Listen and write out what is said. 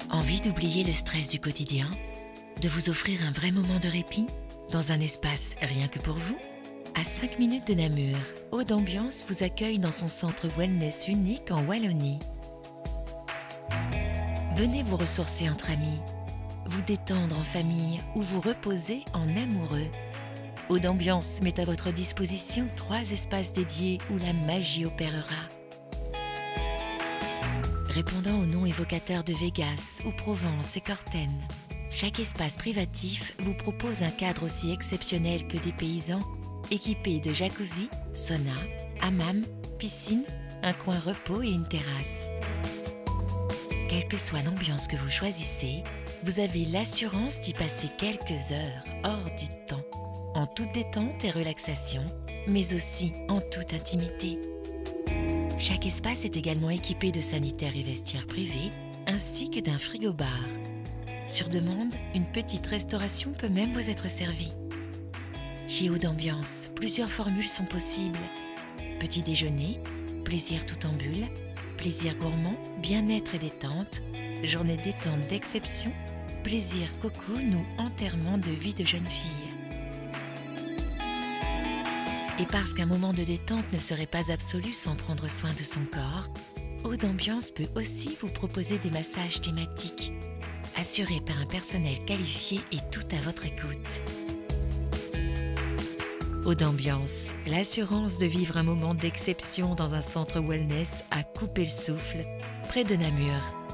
Envie d'oublier le stress du quotidien? De vous offrir un vrai moment de répit? Dans un espace rien que pour vous? À 5 minutes de Namur, Eau d'Ambiance vous accueille dans son centre wellness unique en Wallonie. Venez vous ressourcer entre amis, vous détendre en famille ou vous reposer en amoureux. Eau d'Ambiance met à votre disposition 3 espaces dédiés où la magie opérera. Répondant aux noms évocateurs de Vegas ou Provence et Corten, chaque espace privatif vous propose un cadre aussi exceptionnel que dépaysant, équipé de jacuzzi, sauna, hammam, piscine, un coin repos et une terrasse. Quelle que soit l'ambiance que vous choisissez, vous avez l'assurance d'y passer quelques heures hors du temps, en toute détente et relaxation, mais aussi en toute intimité. Chaque espace est également équipé de sanitaires et vestiaires privés, ainsi que d'un frigo-bar. Sur demande, une petite restauration peut même vous être servie. Chez Eau d'Ambiance, plusieurs formules sont possibles. Petit déjeuner, plaisir tout en bulle, plaisir gourmand, bien-être et détente, journée détente d'exception, plaisir cocoon ou enterrement de vie de jeune fille. Et parce qu'un moment de détente ne serait pas absolu sans prendre soin de son corps, Eau d'Ambiance peut aussi vous proposer des massages thématiques, assurés par un personnel qualifié et tout à votre écoute. Eau d'Ambiance, l'assurance de vivre un moment d'exception dans un centre wellness à couper le souffle, près de Namur.